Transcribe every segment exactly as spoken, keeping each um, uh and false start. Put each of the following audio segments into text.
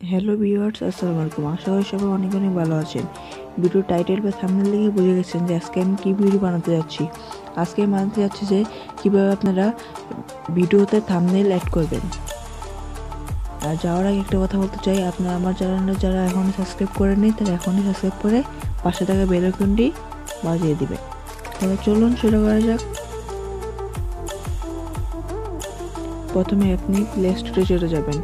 Hello viewers, আসসালামু আলাইকুম। আশা করি সবাই অনেক অনেক ভালো আছেন। ভিডিও টাইটেল বা থাম্বনেল দেখে বুঝে গেছেন যে আজকে আমি কী ভিডিও বানাতে যাচ্ছি। আজকে আমি বানাতে যাচ্ছি যে কীভাবে আপনারা ভিডিওতে থাম্বনেল অ্যাড করবেন। আর যাওয়ার আগে একটা কথা বলতে চাই, আপনারা আমার চ্যানেলটা যারা এখনই সাবস্ক্রাইব করেননি তারা এখনই সাবস্ক্রাইব করে পাশে থাকা বেল আইকনটি বাজিয়ে দিবেন। তাহলে চলুন শুরু করা যাক। প্রথমে আপনি প্লে স্টোরে চলে যাবেন।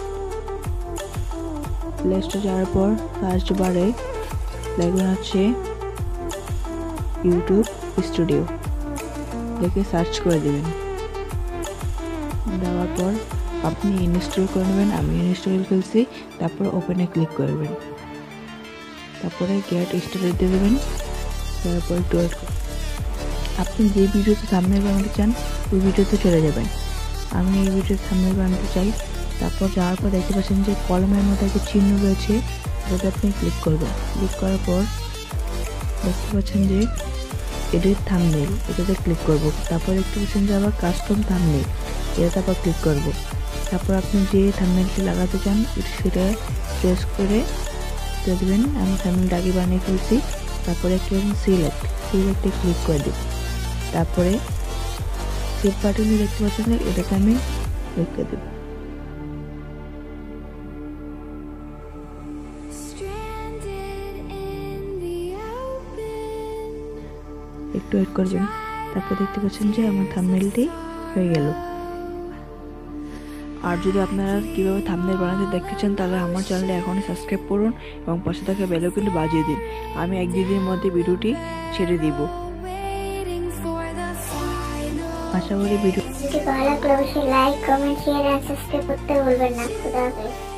প্লে স্টোরে যাওয়ার পর সার্চ বারে লিখবেন হচ্ছে ইউটিউব স্টুডিও, লিখে সার্চ করে দেবেন। দেওয়ার পর আপনি ইনস্টল করে নেবেন। আমি ইনস্টল করেছি। তারপর ওপেনে ক্লিক করবেন। তারপরে গেট স্টার্টেড দিয়ে দেবেন। তারপর একটু ওয়েট করুন। আপনি যে ভিডিওতে থাম্বনেল বানাতে চান ওই ভিডিওতে চলে যাবেন। আমি এই ভিডিওতে থাম্বনেল বানাতে চাই। তারপর যাওয়ার পর দেখতে পাচ্ছেন যে কলমের মধ্যে একটা চিহ্ন রয়েছে, ওটাতে আপনি ক্লিক করবেন। ক্লিক করার পর দেখতে পাচ্ছেন যে এডিট থাম্বনেল, এটাতে ক্লিক করব। তারপর দেখতে পাচ্ছেন যে আবার কাস্টম থাম্বনেল, এটাতে আবার ক্লিক করব। তারপর আপনি যে থাম্বনেলটি লাগাতে চান সেটা প্রেস করে দিয়ে দেবেন। আমি থাম্বনেলটা আগে বানিয়ে ফেলছি। তারপরে একটু সিলেক্ট সিলেক্টে ক্লিক করে দেব। তারপরে সেভ বাটনে দেখতে পাচ্ছেন যে এটাকে আমি লিখে দেব। একটু ওয়েট করবেন। তারপর দেখতে পাচ্ছেন যে আমার থাম্বনেলটি হয়ে গেল। আর যদি আপনারা কীভাবে থাম্বনেল বানাতে দেখতে চান তাহলে আমার চ্যানেলে এখনই সাবস্ক্রাইব করুন এবং পাশে থাকা বেল আইকনটি বাজিয়ে দিন। আমি এক দুদিনের মধ্যে ভিডিওটি ছেড়ে দিব। আশা করি ভিডিও ভালো লাগলে অবশ্যই লাইক, কমেন্ট, শেয়ার আর সাবস্ক্রাইব করতে ভুলবেন না। খুদা হাফেজ।